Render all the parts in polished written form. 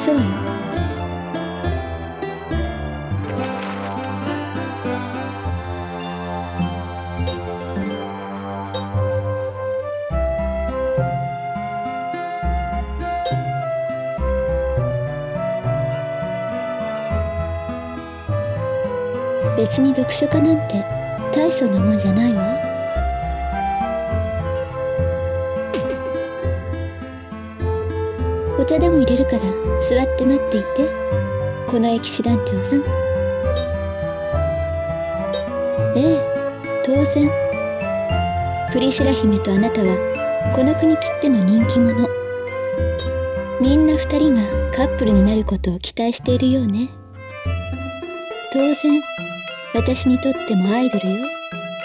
そうよ。別に読書家なんて大層なもんじゃないわ。お茶でも入れるから座って待っていて、この駅師団長さん。ええ、当然。プリシラ姫とあなたはこの国きっての人気者。みんな二人がカップルになることを期待しているようね。当然私にとってもアイドルよ。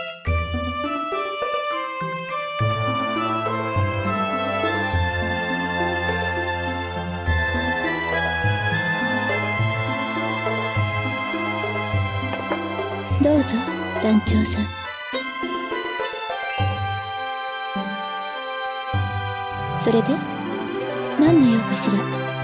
どうぞ団長さん。それで何の用かしら。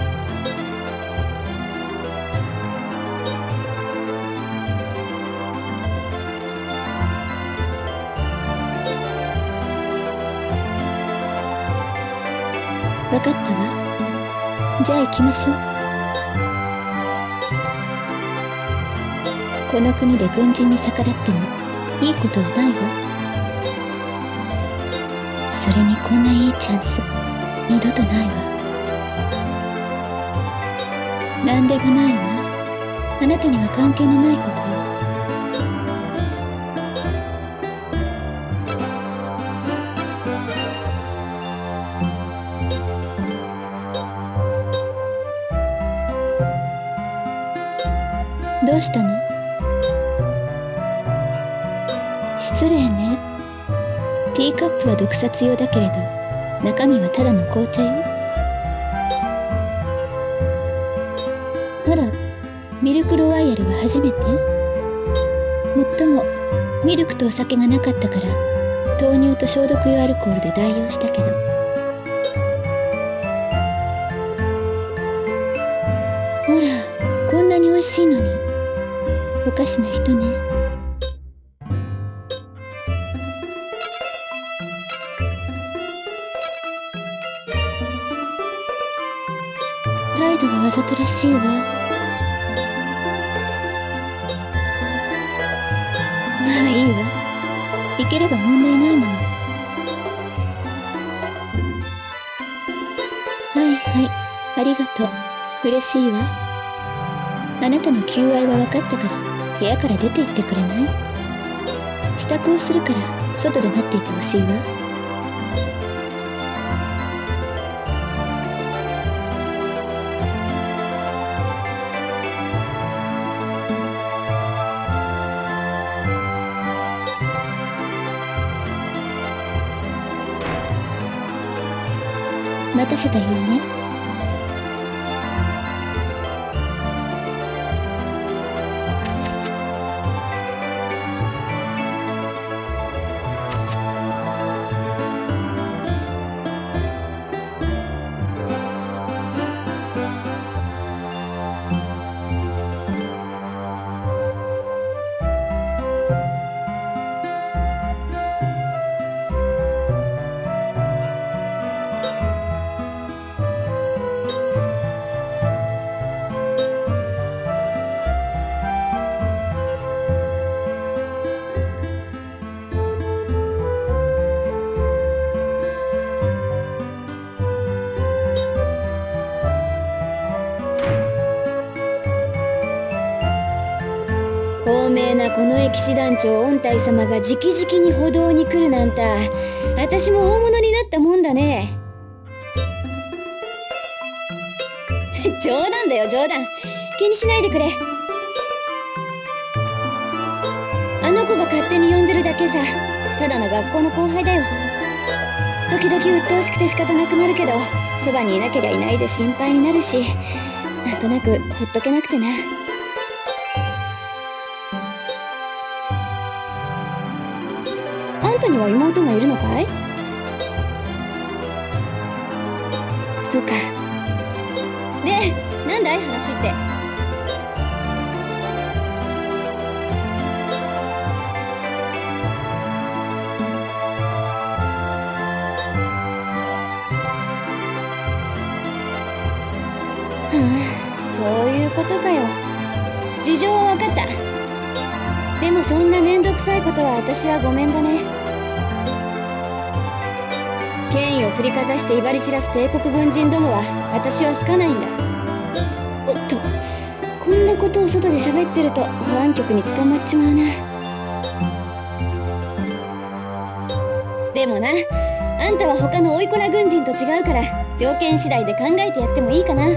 分かったわ。じゃあ行きましょう。この国で軍人に逆らってもいいことはないわ。それにこんないいチャンス二度とないわ。何でもないわ。あなたには関係のないことよ。どうしたの？失礼ね。ティーカップは毒殺用だけれど中身はただの紅茶よ。あら、ミルクロワイヤルは初めて？もっともミルクとお酒がなかったから豆乳と消毒用アルコールで代用したけど。ほら、こんなに美味しいのに。おかしな人ね。態度がわざとらしいわ。まあいいわ。行ければ問題ないもの。はいはい、ありがとう。嬉しいわ。あなたの求愛は分かったから部屋から出て行ってくれない？支度をするから外で待っていてほしいわ。待たせたようね。 高名なこの駅師団長御大様が直々に歩道に来るなんて、私も大物になったもんだね。冗談だよ冗談、気にしないでくれ。あの子が勝手に呼んでるだけさ。ただの学校の後輩だよ。時々鬱陶しくて仕方なくなるけど、そばにいなけりゃいないで心配になるし、なんとなくほっとけなくてな。あんたには妹がいるのかい？そうか。で、 なんだい話って。そういうことかよ。事情は分かった。でもそんなめんどくさいことは私はごめんだね。権威を振りかざして威張り散らす帝国軍人どもは私は好かないんだ。おっと、こんなことを外で喋ってると保安局に捕まっちまうな。でもな、あんたは他のおいこら軍人と違うから条件次第で考えてやってもいいかな。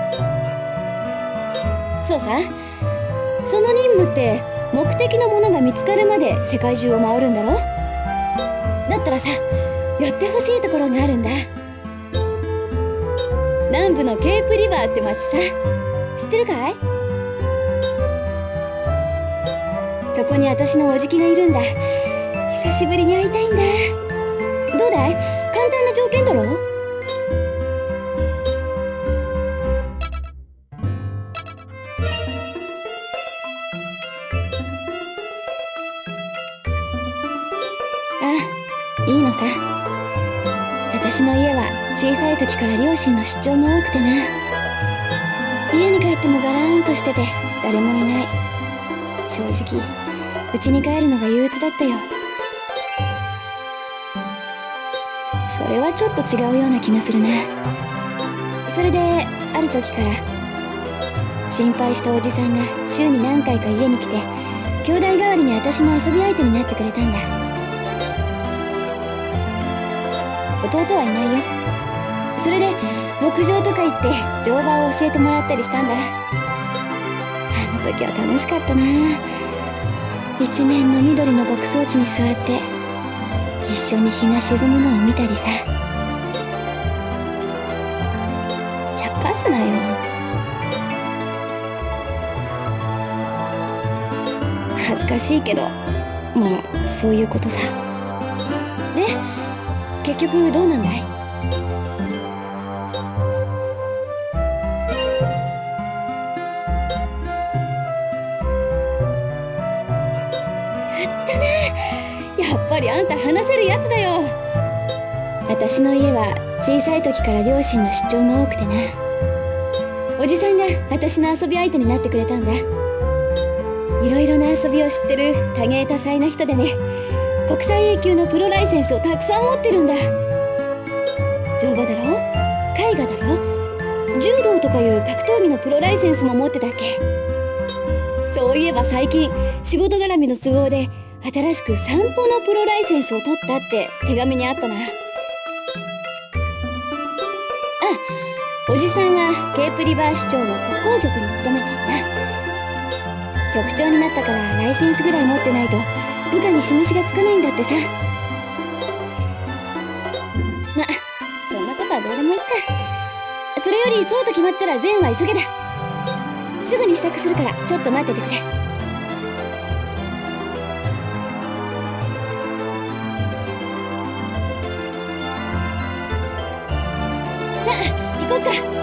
そうさ、その任務って目的のものが見つかるまで世界中を回るんだろ。だったらさ、寄ってほしいところがあるんだ。南部のケープリバーって町さ、知ってるかい？そこに私のおじきがいるんだ。久しぶりに会いたいんだ。どうだい？簡単な条件だろ？いいのさ。私の家は小さい時から両親の出張が多くてな。家に帰ってもガラーンとしてて誰もいない。正直家に帰るのが憂鬱だったよ。それはちょっと違うような気がするな。それである時から心配したおじさんが週に何回か家に来て兄弟代わりに私の遊び相手になってくれたんだ。弟はいないよ。それで牧場とか行って乗馬を教えてもらったりしたんだ。あの時は楽しかったな。一面の緑の牧草地に座って一緒に日が沈むのを見たりさ。茶化すなよ。恥ずかしいけど、まあそういうことさ。で結局どうなんだい？やったね。やっぱりあんた話せるやつだよ。私の家は小さい時から両親の出張が多くてな。おじさんが私の遊び相手になってくれたんだ。いろいろな遊びを知ってる多芸多彩な人でね。国際 A 級のプロライセンスをたくさん持ってるんだ。乗馬だろ、絵画だろ、柔道とかいう格闘技のプロライセンスも持ってたっけ。そういえば最近仕事絡みの都合で新しく散歩のプロライセンスを取ったって手紙にあったな。あ、おじさんはケープリバー市長の北港局に勤めていた。局長になったからライセンスぐらい持ってないと部下に示しがつかないんだってさ。ま、そんなことはどうでもいいか。それよりそうと決まったら善は急げだ。すぐに支度するからちょっと待っててくれ。さあ行こうか。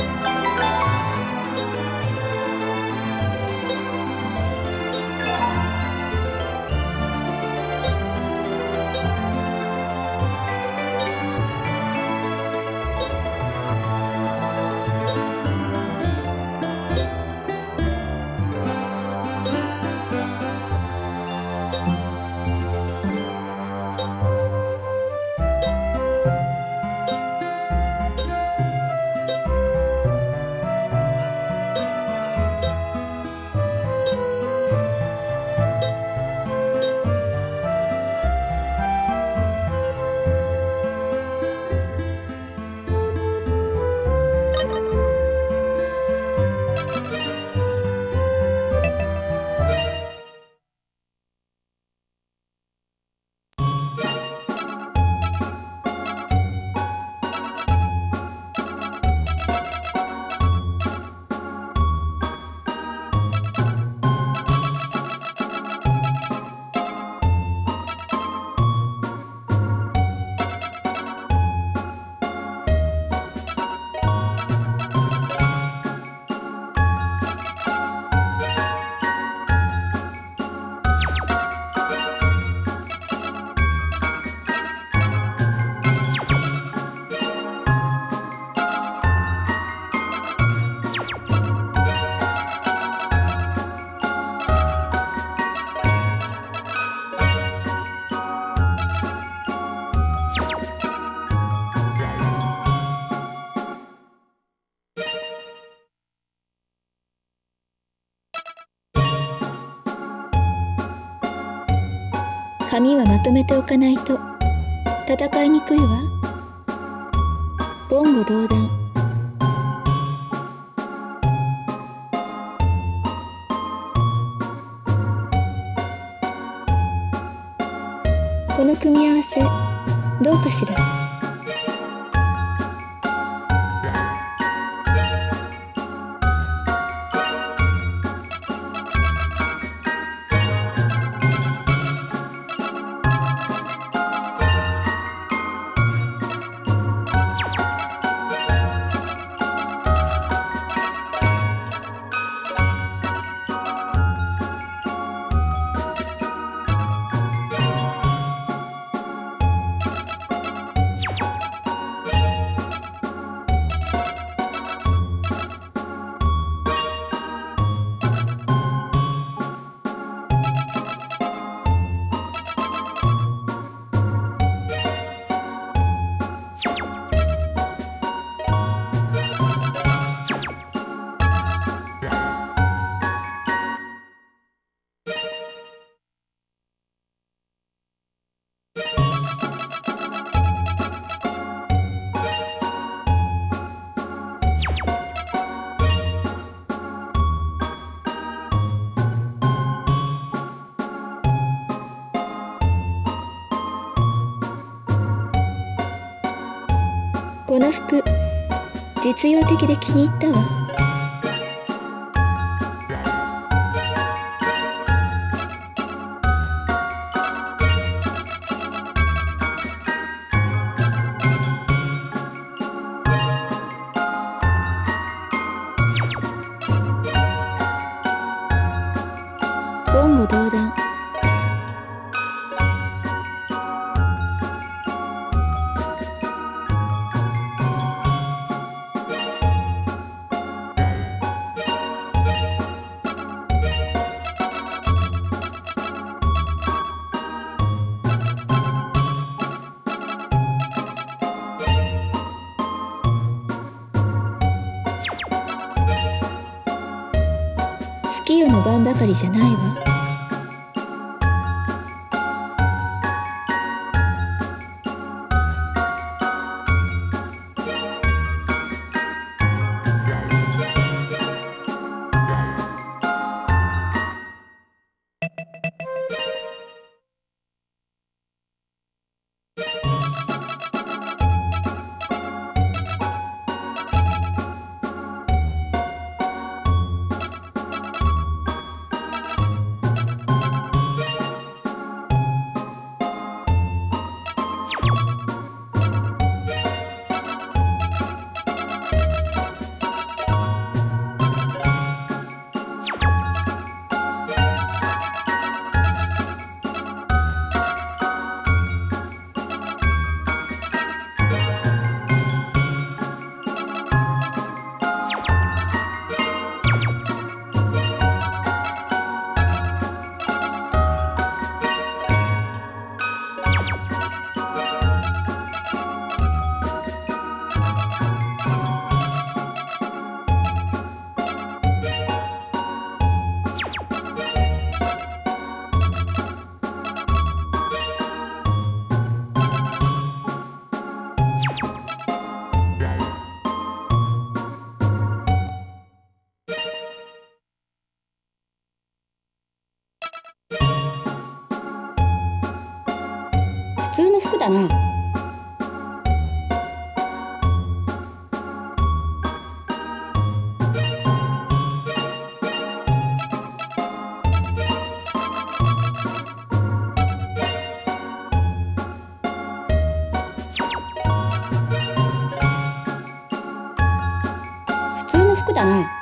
髪はまとめておかないと戦いにくいわ。言語道断。この組み合わせどうかしら。この服実用的で気に入ったわ。言語道断。月夜の晩ばかりじゃないわ。 普通の服だな。普通の服だな。